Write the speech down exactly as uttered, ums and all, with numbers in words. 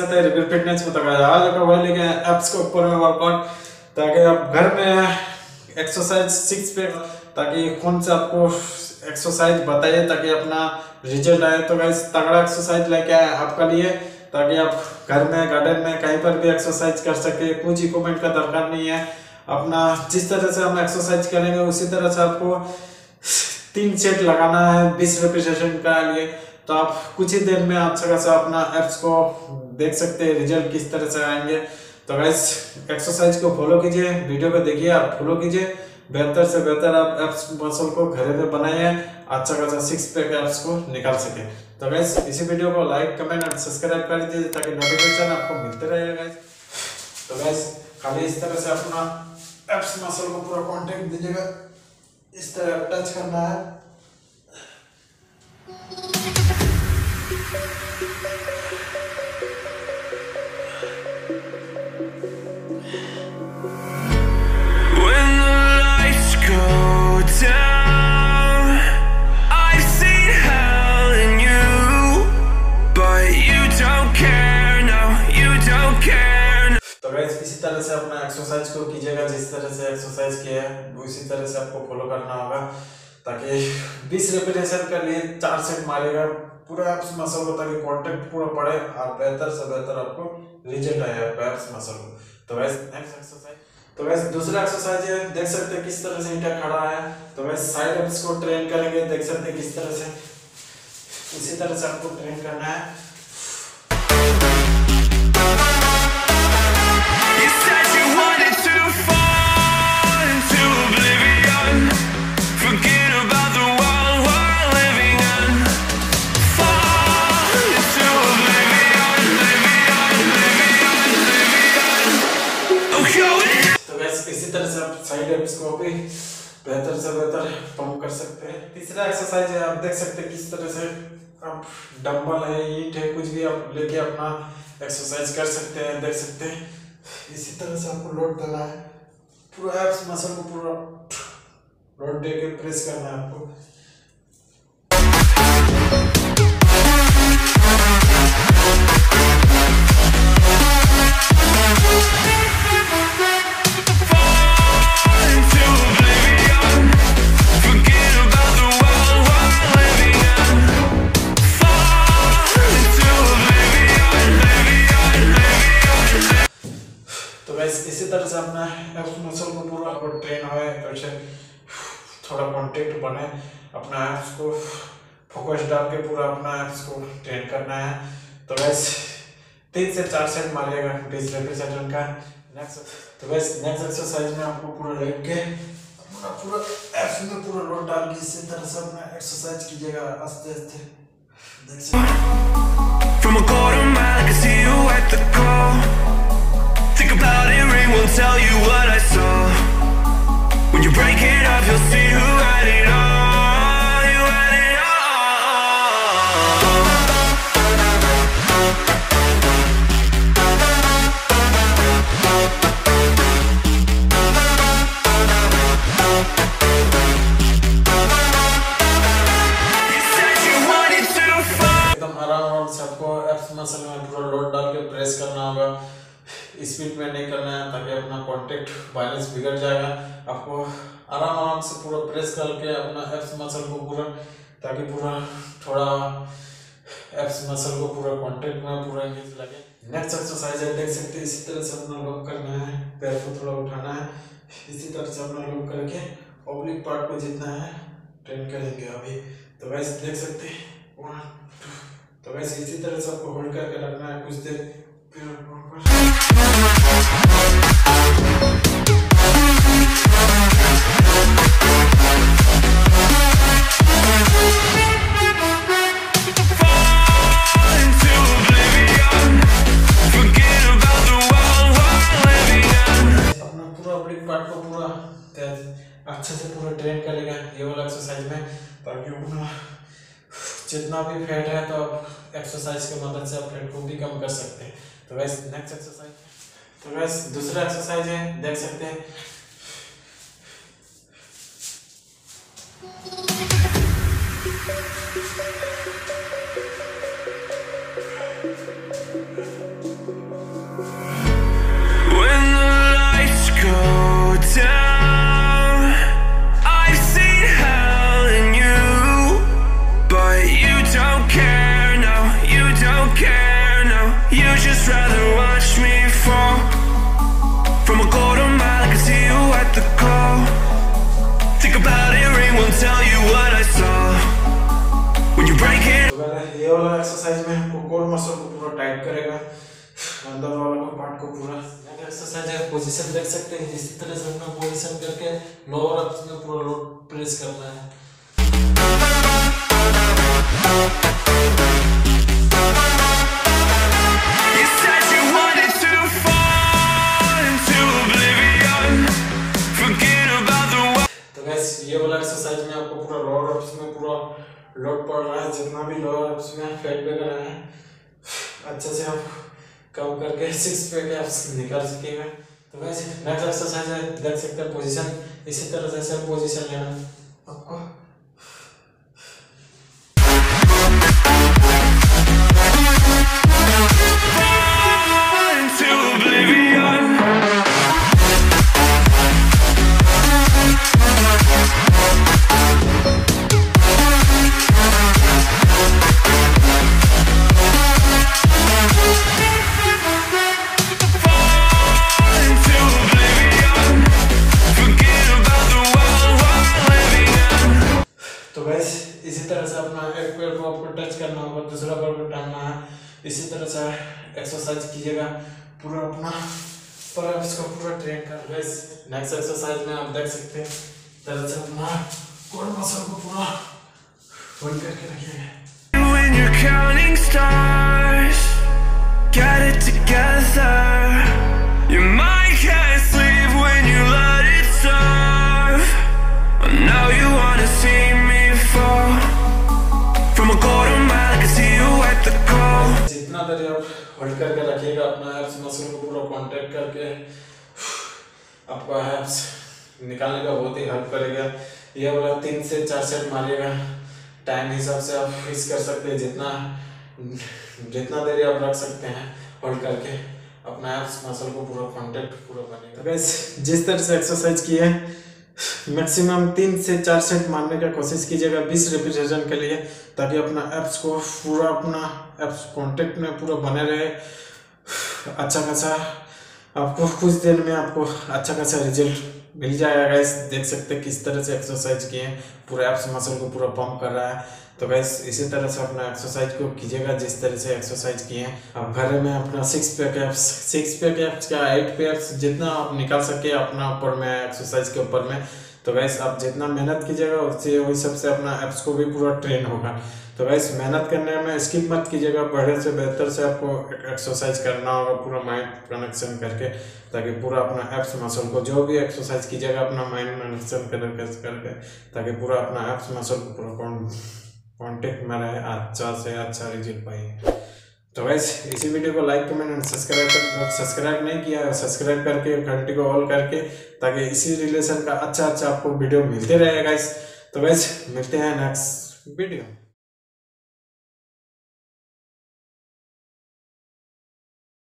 सकते हैं repeat fitness में। तो आज का वही लेके एप्स के ऊपर में वर्कआउट, ताकि आप घर में एक्सरसाइज सिक्स पैक, ताकि कौन से आपको एक्सरसाइज बताइए ताकि अपना रिजल्ट आए। तो गाइस तगड़ा एक्सरसाइज लेके आए आपका लिए, ताकि आप घर में गार्डन में कहीं पर भी एक्सरसाइज कर सके। कुछ इक्विपमेंट का दरकार नहीं है, अपना जिस तरह से हम एक्सरसाइज करेंगे उसी तरह से आपको तीन सेट लगाना है बीस रेपिटेशन का लिए। तो आप कुछ ही देर में अच्छा खासा अपना एप्स को देख सकते हैं रिजल्ट किस तरह से आएंगे। तो गाइस एक्सरसाइज को फॉलो कीजिए, वीडियो को देखिए, आप फॉलो कीजिए, बेहतर से बेहतर आप एप्स मसल को घर में बनाइए, अच्छा खासा सिक्स पैक एप्स को निकाल सके। तो गाइस इसी वीडियो को लाइक कमेंट और सब्सक्राइब कर दीजिए ताकि नोटिफिकेशन आपको मिलते रहेगा गाइस। तो गाइस खाली इस तरह से अपना एप्स मसल को पूरा कांटेक्ट दीजिएगा, इस तरह टच करना है। इसी तरह से अपना एक्सरसाइज को कीजिएगा, जिस तरह से एक्सरसाइज किया है उसी तरह से आपको फॉलो करना होगा, ताकि बीस रेपिटेशन के लिए चार सेट मारेगा पूरा एप्स मसल को, ताकि कांटेक्ट पूरा पड़े और बेहतर से बेहतर आपको रिजल्ट आए आपका एप्स मसल को। तो वैसे नेक्स्ट एक्सरसाइज, तो वैसे दूसरा एक्सरसाइज है, देख सकते हैं किस तरह से ईंटा खड़ा है। तो वैसे साइड एप्स को ट्रेन करेंगे, देख सकते हैं किस तरह से, इसी तरह से आपको ट्रेन करना है। इसी तरह से आप साइड एप्स को भी बेहतर से बेहतर पंप कर सकते हैं। तीसरा एक्सरसाइज है, आप देख सकते हैं किस तरह से आप डंबल है, ईंट है, कुछ भी आप लेके अपना एक्सरसाइज कर सकते हैं। देख सकते हैं इसी तरह से आपको लोड देना है, पूरा एप्स मसल को पूरा लोड दे के प्रेस करना है आपको। इसी तरह से अपना एप्स मसल को पूरा ट्रेन हो, थोड़ा कांटेक्ट बने, अपना एप्स को फोकस डाल के पूरा अपना एप्स को ट्रेन करना है। तो वैसे तीन से चार सेट मारिएगा बीस रेपिटेशन का। नेक्स्ट तो वैसे नेक्स्ट एक्सरसाइज में आपको पूरा लेट के अपना पूरा एप्स में पूरा लोड डाल के इसी तरह से अपना एक्सरसाइज कीजिएगा आस्ते आस्ते। देख सकते Think about it, ring won't tell you what I saw. When you break it up, you'll see who had it all. You had it You said you wanted to fall. एकदम आराम से आपको apps muscle में पूरा load डाल के press करना होगा, स्पीड में नहीं करना है ताकि अपना कांटेक्ट बैलेंस बिगड़ जाएगा। आपको आराम आराम से पूरा प्रेस करके अपना एप्स मसल को पूरा, ताकि पूरा थोड़ा एप्स मसल को पूरा कांटेक्ट में पूरा इंगेज लगे। नेक्स्ट एक्सरसाइज है, देख सकते हैं इसी तरह से अपना लॉक करना है, पैर को थोड़ा उठाना है, इसी तरह से अपना लॉक करके ऑब्लिक पार्ट को जितना है ट्रेन करेंगे अभी। तो वैसे देख सकते हैं वन टू, तो वैसे इसी तरह से आपको होल्ड करके रखना है कुछ देर, फिर अच्छे से पूरा ट्रेन करेगा ये वाला एक्सरसाइज में, ताकि अपना जितना भी फैट है तो आप एक्सरसाइज की मदद से आप फैट को भी कम कर सकते हैं। तो वैसे नेक्स्ट एक्सरसाइज, तो वैसे दूसरा एक्सरसाइज है, देख सकते हैं tell you what I saw when you break it. तो पहले ये वाला एक्सरसाइज में हमको कोर मसल को पूरा टाइट करेगा, अंदर वाला पार्ट को पूरा। एक्सरसाइज है, पोजीशन देख सकते हैं, इसी तरह से अपना पोजीशन करके लोअर अप्स में पूरा लोड प्रेस करना है। You said you wanted to fall into oblivion, forget about the world. तो गाइस ये वाला एक्सरसाइज में आपको पूरा लोअर अप्स में पूरा लोड पड़ रहा है, जितना भी लोअर अप्स में फैट वगैरह है अच्छे से आप कम करके सिक्स पैक एब्स निकाल सकेंगे। तो वैसे नेक्स्ट एक्सरसाइज है, देख सकते हैं पोजीशन, इसी तरह से सेम पोजीशन लेना आपको। Into oblivion. इसी तरह से अपना एक पैर को आपको टच करना होगा, दूसरा पैर को टांगना है, इसी तरह से एक्सरसाइज कीजिएगा, पूरा अपना पैर को पूरा ट्रेन कर। गाइस नेक्स्ट एक्सरसाइज में आप देख सकते हैं तरह से अपना कोर मसल को पूरा होल्ड करके रखिएगा। When you're counting stars, get it together. Your mind can't sleep when you let it serve. Now you wanna see me fall from a quarter mile. I can see you at the call. जितना देर आप hold करके रखिएगा अपना abs muscle को पूरा contact करके, आपका abs निकालने का बहुत ही हेल्प करेगा। ये वाला तीन से चार सेट मारिएगा, टाइम हिसाब से आप फिक्स कर सकते हैं, जितना जितना देर आप रख सकते हैं होल्ड करके अपना एब्स मसल को पूरा कांटेक्ट पूरा बनेगा। तो गाइस जिस तरह से एक्सरसाइज की है मैक्सिमम तीन से चार सेट मारने का कोशिश कीजिएगा बीस रिपीटेशन के लिए, ताकि अपना एब्स को पूरा अपना एब्स कांटेक्ट में पूरा बने रहे। अच्छा खासा आपको कुछ देर में आपको अच्छा खासा रिजल्ट मिल जाएगा। गाइस देख सकते हैं किस तरह से एक्सरसाइज किए, पूरा एब्स मसल को पूरा पंप कर रहा है। तो गाइस इसी तरह से अपना एक्सरसाइज को कीजिएगा जिस तरह से एक्सरसाइज किए। आप घर में अपना six pack abs six pack abs का एट पैक्स जितना आप निकाल सके अपना ऊपर में एक्सरसाइज के ऊपर में। तो गाइस आप जितना मेहनत कीजिएगा उससे वही सबसे अपना एब्स को भी पूरा ट्रेन होगा। तो गाइस मेहनत करने में स्किप मत कीजिएगा, बढ़े से बेहतर से आपको एक्सरसाइज करना होगा पूरा माइंड कनेक्शन करके, ताकि पूरा अपना एब्स मसल को जो भी एक्सरसाइज कीजिएगा अपना माइंड कनेक्शन करके करके ताकि पूरा अपना एब्स मसल को पूरा कॉन्टेक्ट में रहे, अच्छा से अच्छा रिजल्ट पाइए। तो गाइस इसी वीडियो को लाइक कमेंट एंड सब्सक्राइब कर, सब्सक्राइब नहीं किया है सब्सक्राइब करके घंटी को ऑल करके, ताकि इसी रिलेशन का अच्छा अच्छा आपको वीडियो मिलते रहे गाइस। तो गाइस मिलते हैं नेक्स्ट वीडियो।